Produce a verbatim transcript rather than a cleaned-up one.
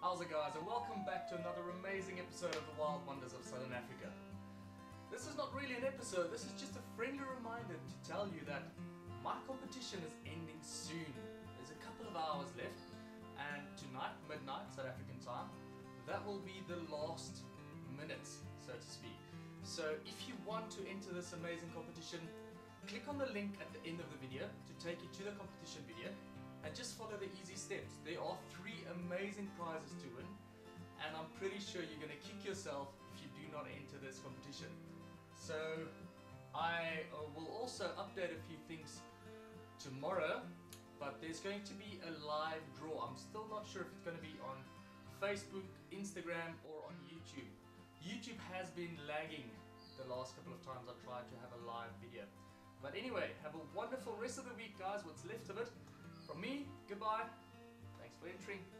How's it, guys, and welcome back to another amazing episode of the Wild Wonders of Southern Africa. This is not really an episode, this is just a friendly reminder to tell you that my competition is ending soon. There's a couple of hours left, and tonight, midnight South African time, that will be the last minutes, so to speak. So if you want to enter this amazing competition, click on the link at the end of the video to take you to the competition video and just follow the easy steps. There are three amazing prizes to win, and I'm pretty sure you're going to kick yourself if you do not enter this competition. So I will also update a few things tomorrow, but there's going to be a live draw. I'm still not sure if it's going to be on Facebook, Instagram or on YouTube. YouTube has been lagging the last couple of times I've tried to have a live video. But anyway, have a wonderful rest of the week, guys, what's left of it. From me, goodbye. Thanks for entering.